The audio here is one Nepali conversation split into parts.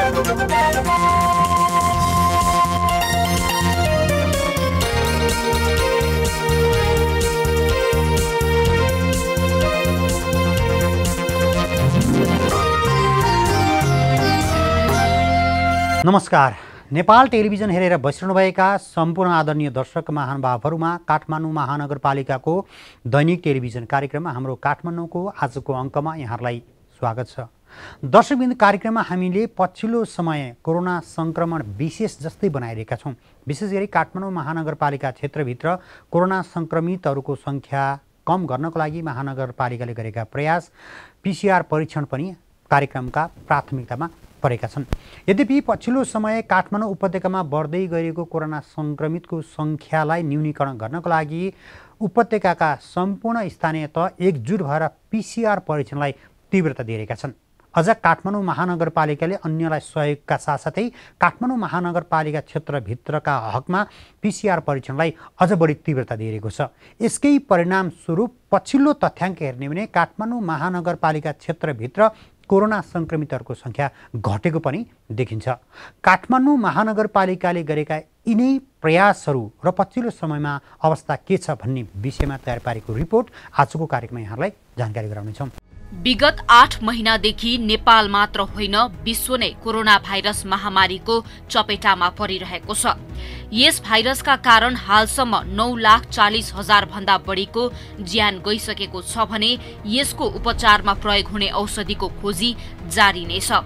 नमस्कार। नेपाल टेलिभिजन हेरेर बसिरहनुभएका सम्पूर्ण आदरणीय दर्शक महानुभावहरूमा काठमाडौँ महानगरपालिकाको दैनिक टेलिभिजन कार्यक्रममा हाम्रो काठमाडौँको आजको अङ्कमा यहाँहरूलाई स्वागत छ। दर्शकबिन्दु, कार्यक्रममा हामीले पछिल्लो समय कोरोना संक्रमण विशेष जस्तै बनाइरहेका छौँ। विशेष गरी काठमाडौँ महानगरपालिका क्षेत्रभित्र कोरोना संक्रमितहरूको सङ्ख्या कम गर्नको लागि महानगरपालिकाले गरेका प्रयास, PCR परीक्षण पनि कार्यक्रमका प्राथमिकतामा परेका छन्। यद्यपि पछिल्लो समय काठमाडौँ उपत्यकामा बढ्दै गएको कोरोना संक्रमितको सङ्ख्यालाई न्यूनीकरण गर्नको लागि उपत्यकाका सम्पूर्ण स्थानीय तह एकजुट भएर PCR परीक्षणलाई तीव्रता दिएका छन्। अझ काठमाडौँ महानगरपालिकाले अन्यलाई सहयोगका साथसाथै काठमाडौँ महानगरपालिका क्षेत्रभित्रका हकमा PCR परीक्षणलाई अझ बढी तीव्रता दिएको छ। यसकै परिणामस्वरूप पछिल्लो तथ्याङ्क हेर्ने भने काठमाडौँ महानगरपालिका क्षेत्रभित्र कोरोना संक्रमितहरूको सङ्ख्या घटेको पनि देखिन्छ। काठमाडौँ महानगरपालिकाले गरेका यिनै प्रयासहरू र पछिल्लो समयमा अवस्था के छ भन्ने विषयमा तयार पारेको रिपोर्ट आजको कार्यक्रममा यहाँलाई जानकारी गराउनेछौँ। विगत 8 महिनादेखि नेपाल मात्र होइन विश्व नै कोरोना भाइरस महामारीको चपेटामा परिरहेको छ। यस भाइरसका कारण हालसम्म 9,40,000 भन्दा बढीको ज्यान गइसकेको छ भने यसको उपचारमा प्रयोग हुने औषधिको खोजी जारी नै छ।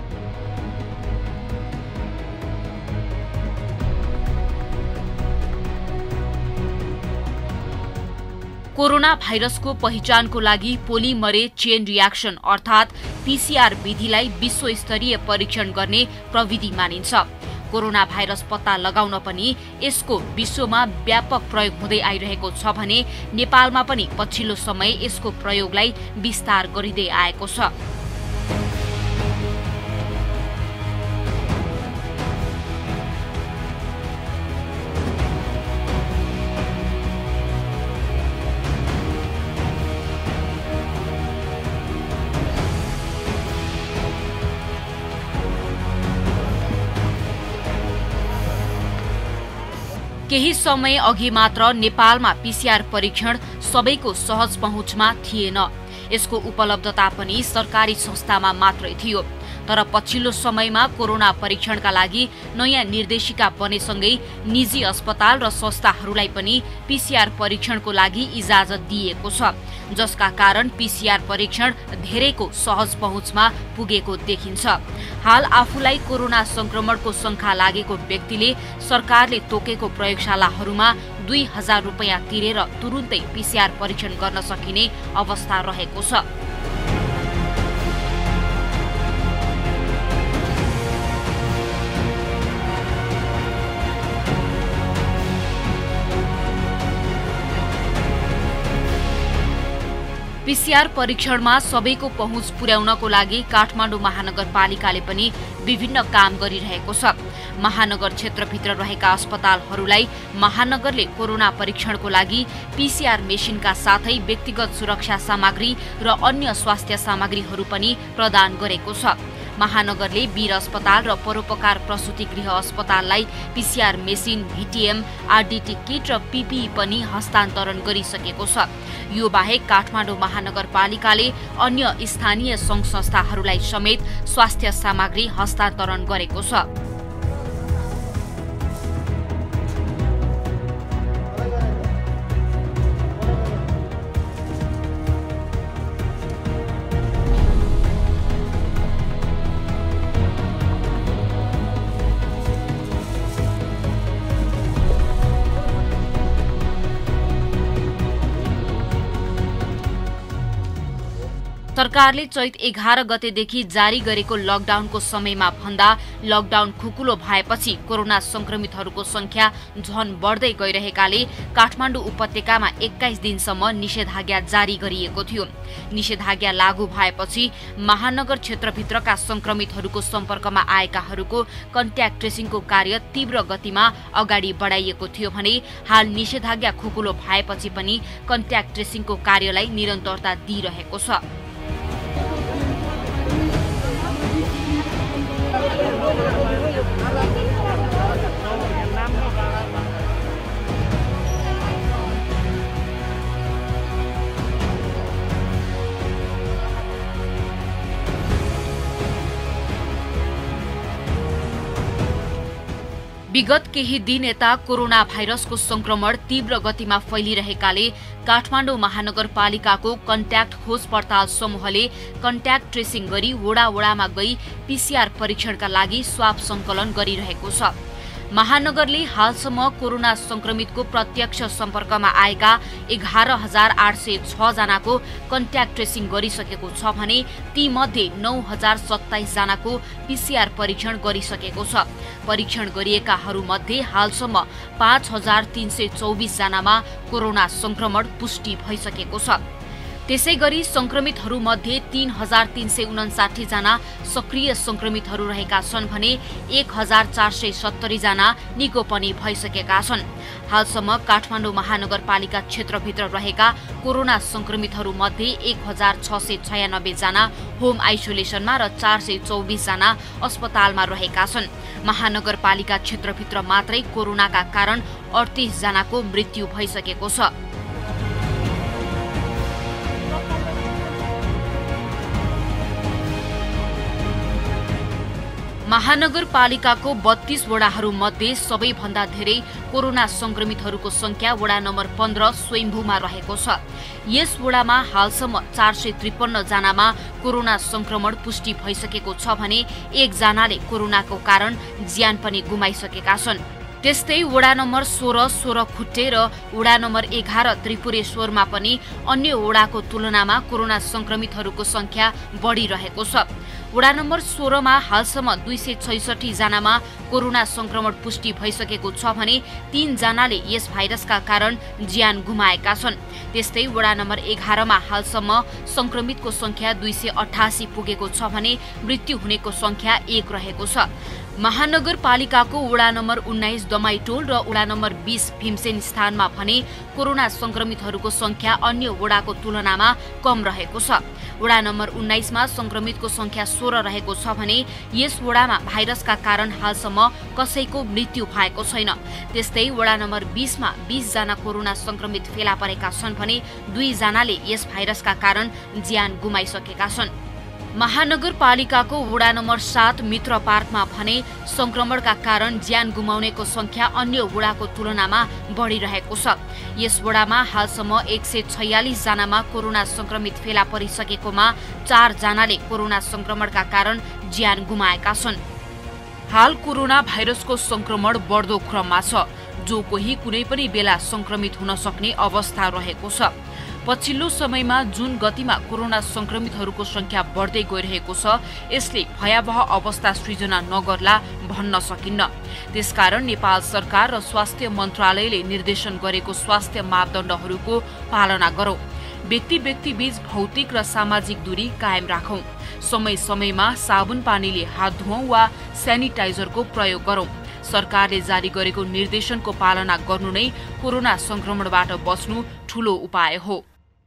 कोरोना भाइरसको पहिचानको लागि पोलिमरेज चेन रियाक्सन अर्थात् PCR विधिलाई विश्वस्तरीय परीक्षण गर्ने प्रविधि मानिन्छ। कोरोना भाइरस पत्ता लगाउन पनि यसको विश्वमा व्यापक प्रयोग हुँदै आइरहेको छ भने नेपालमा पनि पछिल्लो समय यसको प्रयोगलाई विस्तार गरिँदै आएको छ। केही समय अघि मात्र नेपालमा PCR परीक्षण सबैको सहज पहुँचमा थिएन। यसको उपलब्धता पनि सरकारी संस्थामा मात्रै थियो। तर पछिल्लो समयमा कोरोना परीक्षणका लागि नयाँ निर्देशिका बनेसँगै निजी अस्पताल र संस्थाहरूलाई पनि PCR परीक्षणको लागि इजाजत दिएको छ, जसका कारण PCR परीक्षण धेरैको सहज पहुँचमा पुगेको देखिन्छ। हाल आफूलाई कोरोना संक्रमणको शंका लागेको व्यक्तिले सरकारले तोकेको प्रयोगशालाहरूमा 2,000 रुपैयाँ तिरेर तुरुन्तै PCR परीक्षण गर्न सकिने अवस्था रहेको छ। PCR परीक्षणमा सबैको पहुँच पुर्याउनको लागि काठमाडौँ महानगरपालिकाले पनि विभिन्न काम गरिरहेको छ। महानगर क्षेत्रभित्र रहेका अस्पतालहरूलाई महानगरले कोरोना परीक्षणको लागि PCR मेसिनका साथै व्यक्तिगत सुरक्षा सामग्री र अन्य स्वास्थ्य सामग्रीहरू पनि प्रदान गरेको छ। महानगरले वीर अस्पताल र परोपकार प्रसूति गृह अस्पताललाई PCR machine, VTM, RDT kit र PPE पनि हस्तान्तरण गरिसकेको छ। यो बाहेक काठमाडौँ महानगरपालिकाले अन्य स्थानीय सङ्घ संस्थाहरूलाई समेत स्वास्थ्य सामग्री हस्तान्तरण गरेको छ। सरकारले चैत 11 गतेदेखि जारी गरेको लकडाउनको समयमा भन्दा लकडाउन खुकुलो भएपछि कोरोना संक्रमितहरूको संख्या झन बढ्दै गइरहेकाले काठमाडौँ उपत्यकामा 21 दिनसम्म निषेधाज्ञा जारी गरिएको थियो। निषेधाज्ञा लागू भएपछि महानगर क्षेत्रभित्रका संक्रमितहरूको सम्पर्कमा आएकाहरूको कन्ट्याक्ट ट्रेसिङको कार्य तीव्र गतिमा अगाडि बढाइएको थियो भने हाल निषेधाज्ञा खुकुलो भएपछि पनि कन्ट्याक्ट ट्रेसिङको कार्यलाई निरन्तरता दिइरहेको छ। विगत केही दिन यता कोरोना भाइरसको संक्रमण तीव्र गतिमा फैलिरहेकाले काठमाडौँ महानगरपालिकाको कन्ट्याक्ट खोज पडताल समूहले कन्ट्याक्ट ट्रेसिङ गरी वडा-वडामा गई पीसीआर परीक्षणका लागि स्वाब संकलन गरिरहेको छ। महानगरले हालसम्म कोरोना संक्रमितको प्रत्यक्ष सम्पर्कमा आएका 11,806 जनाको कन्ट्याक्ट ट्रेसिङ गरिसकेको छ भने तीमध्ये 9,027 जनाको पीसीआर परीक्षण गरिसकेको छ। परीक्षण गरिएकाहरूमध्ये हालसम्म 5,324 जनामा कोरोना संक्रमण पुष्टि भइसकेको छ। त्यसैगरी संक्रमितहरूमध्ये 3,359 जना सक्रिय संक्रमितहरू रहेका छन् भने 1,470 जना निको पनि भइसकेका छन्। हालसम्म काठमाडौँ महानगरपालिका क्षेत्रभित्र रहेका कोरोना संक्रमितहरूमध्ये 1,696 जना होम आइसोलेसनमा र 424 जना अस्पतालमा रहेका छन्। महानगरपालिका क्षेत्रभित्र मात्रै कोरोनाका कारण 38 जनाको मृत्यु भइसकेको छ। महानगरपालिकाको 32 वडाहरूमध्ये सबैभन्दा धेरै कोरोना संक्रमितहरूको संख्या वडा नम्बर 15 स्वयम्भूमा रहेको छ। यस वडामा हालसम्म 453 जनामा कोरोना संक्रमण पुष्टि भइसकेको छ भने 1 जनाले कोरोनाको कारण ज्यान पनि गुमाइसकेका छन्। त्यस्तै वडा नम्बर 16 सोह्रखुट्टे र वडा नम्बर 11 त्रिपुरेश्वरमा पनि अन्य वडाको तुलनामा कोरोना संक्रमितहरूको संख्या बढिरहेको छ। वडा नम्बर 16 मा हालसम्म 266 जनामा कोरोना संक्रमण पुष्टि भइसकेको छ भने 3 जनाले यस भाइरसका कारण ज्यान गुमाएका छन्। त्यस्तै वडा नम्बर 11 मा हालसम्म संक्रमितको संख्या 288 पुगेको छ भने मृत्यु हुनेको संख्या 1 रहेको छ। महानगरपालिकाको वडा नम्बर 19 दमाईटोल र वडा नम्बर 20 भीमसेन स्थानमा भने कोरोना संक्रमितहरूको संख्या अन्य वडाको तुलनामा कम रहेको छ। वडा नम्बर 19 मा संक्रमितको संख्या 16 रहेको छ भने यस वडामा भाइरसका कारण हालसम्म कसैको मृत्यु भएको छैन। त्यस्तै वडा नम्बर 20 मा 20 जना कोरोना संक्रमित फेला परेका छन् भने 2 जनाले यस भाइरसका कारण ज्यान गुमाइसकेका छन्। महानगरपालिकाको वडा नम्बर 7 मित्र पार्कमा भने संक्रमणका कारण ज्यान गुमाउनेको संख्या अन्य वडाको तुलनामा बढिरहेको छ। यस वडामा हालसम्म 146 जनामा कोरोना संक्रमित फेला परिसकेकोमा 4 जनाले कोरोना संक्रमणका कारण ज्यान गुमाएका छन्। हाल कोरोना भाइरसको संक्रमण बढ्दो क्रममा छ, जो कोही कुनै पनि बेला संक्रमित हुन सक्ने अवस्था रहेको छ। पछिल्लो समयमा जुन गतिमा कोरोना संक्रमितहरूको संख्या बढ्दै गइरहेको छ, यसले भयावह अवस्था सृजना नगर्ला भन्न सकिन्न। त्यसकारण नेपाल सरकार र स्वास्थ्य मन्त्रालयले निर्देशन गरेको स्वास्थ्य मापदण्डहरूको पालना गरौं। व्यक्ति बीच भौतिक र सामाजिक दूरी कायम राखौं। समय समयमा साबुन पानीले हात धुवौं वा सेनिटाइजरको प्रयोग गरौं। सरकारले जारी गरेको निर्देशनको पालना गर्नु नै कोरोना संक्रमणबाट बच्नु ठूलो उपाय हो।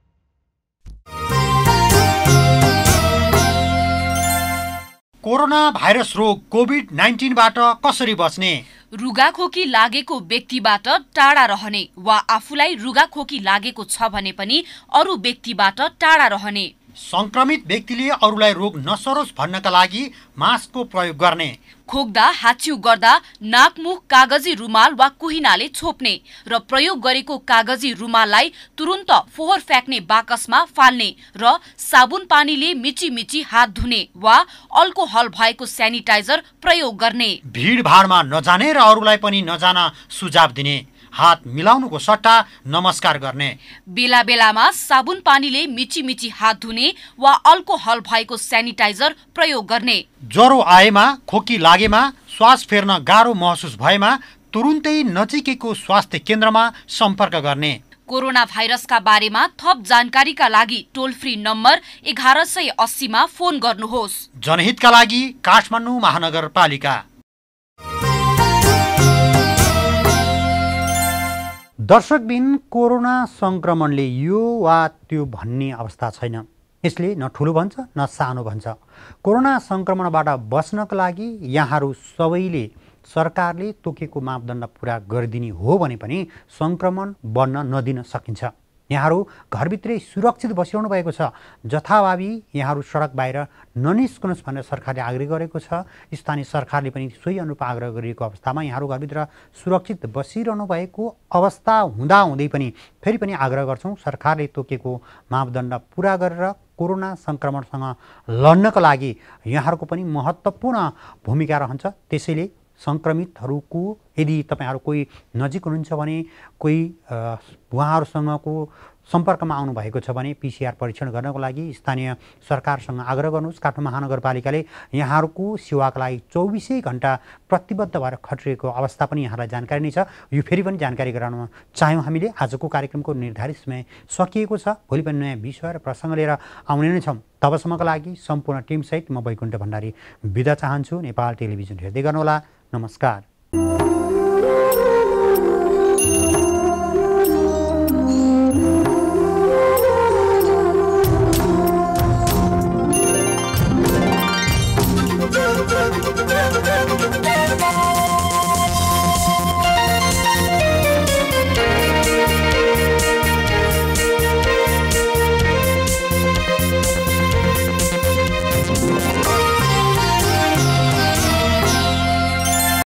कोरोना भाइरस रोग कोभिड-19 बाट कसरी बच्ने? रुगाखोकी लागेको व्यक्तिबाट टाढा रहने वा आफूलाई रुगाखोकी लागेको छ भने पनि अरू व्यक्तिबाट टाढा रहने। संक्रमित व्यक्तिले अरूलाई रोग नसरोस् भन्नका लागि मास्कको प्रयोग गर्ने। खोक्दा हाच्छिउ गर्दा नाक मुख कागजी रुमाल वा कुहिनाले छोप्ने र प्रयोग गरेको कागजी रुमाललाई तुरुन्त फोहोर फ्याँक्ने बाकसमा फाल्ने र साबुन पानीले मिची हात धुने वा अल्कोहल भएको सेनिटाइजर प्रयोग गर्ने। भीडभाडमा नजाने र अरूलाई पनि नजान सुझाव दिने। हात मिलाउनुको सट्टा नमस्कार गर्ने। बेला बेलामा साबुन पानीले मिची हात धुने वा अल्कोहल भएको सेनिटाइजर प्रयोग गर्ने। ज्वरो आएमा, खोकी लागेमा, श्वास फेर्न गाह्रो महसुस भएमा तुरुन्तै नजिकैको स्वास्थ्य केन्द्रमा सम्पर्क गर्ने। कोरोना भाइरसका बारेमा थप जानकारीका लागि टोल फ्री नम्बर 1180 मा फोन गर्नुहोस्। जनहितका लागि काठमाडौँ महानगरपालिका। दर्शकबिन, कोरोना संक्रमणले यो वा त्यो भन्ने अवस्था छैन। यसले न ठुलो भन्छ न सानो भन्छ। कोरोना संक्रमणबाट बच्नका लागि यहाँहरू सबैले सरकारले तोकेको मापदण्ड पूरा गरिदिने हो भने पनि संक्रमण बढ्न नदिन सकिन्छ। यहाँहरू घरभित्रै सुरक्षित बसिरहनु भएको छ। जथाभावी यहाँहरू सडक बाहिर ननिस्कनुहोस् भनेर सरकारले आग्रह गरेको छ। स्थानीय सरकारले पनि सोही अनुरूप आग्रह गरिएको अवस्थामा यहाँहरू घरभित्र सुरक्षित बसिरहनु भएको अवस्था हुँदाहुँदै पनि फेरि पनि आग्रह गर्छौँ, सरकारले तोकेको मापदण्ड पुरा गरेर कोरोना सङ्क्रमणसँग लड्नको लागि यहाँहरूको पनि महत्त्वपूर्ण भूमिका रहन्छ। त्यसैले सङ्क्रमितहरूको यदि तपाईँहरू कोही नजिक हुनुहुन्छ भने कोही उहाँहरूसँगको सम्पर्कमा आउनुभएको छ भने PCR परीक्षण गर्नको लागि स्थानीय सरकारसँग आग्रह गर्नुहोस्। काठमाडौँ महानगरपालिकाले यहाँहरूको सेवाका लागि 24 घण्टा प्रतिबद्ध भएर खटिरहेको अवस्था पनि यहाँलाई जानकारी नै छ। यो फेरि पनि जानकारी गराउन चाह्यौँ हामीले। आजको कार्यक्रमको निर्धारित समय सकिएको छ। भोलि पनि नयाँ विषय र प्रसङ्ग लिएर आउने नै छौँ। तबसम्मका लागि सम्पूर्ण टिमसहित म वैकुण्ठ भण्डारी बिदा चाहन्छु। नेपाल टेलिभिजन हेर्दै गर्नुहोला। नमस्कार।